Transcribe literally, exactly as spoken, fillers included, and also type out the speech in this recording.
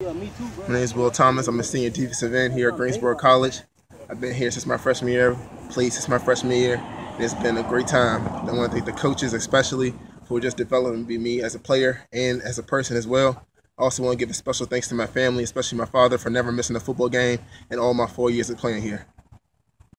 My name is Will Thomas. I'm a senior defensive end here at Greensboro College. I've been here since my freshman year, played since my freshman year, and it's been a great time. I want to thank the coaches especially for just developing me as a player and as a person as well. I also want to give a special thanks to my family, especially my father, for never missing a football game in all my four years of playing here.